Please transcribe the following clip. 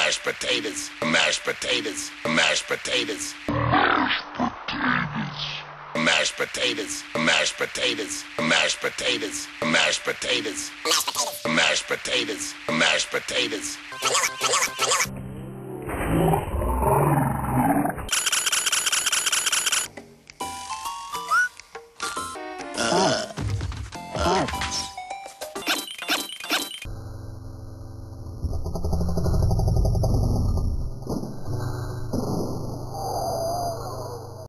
mashed potatoes, mashed potatoes, mashed potatoes, mashed potatoes, mashed potatoes, mashed potatoes, mashed potatoes, mashed potatoes, mashed potatoes, mashed potatoes.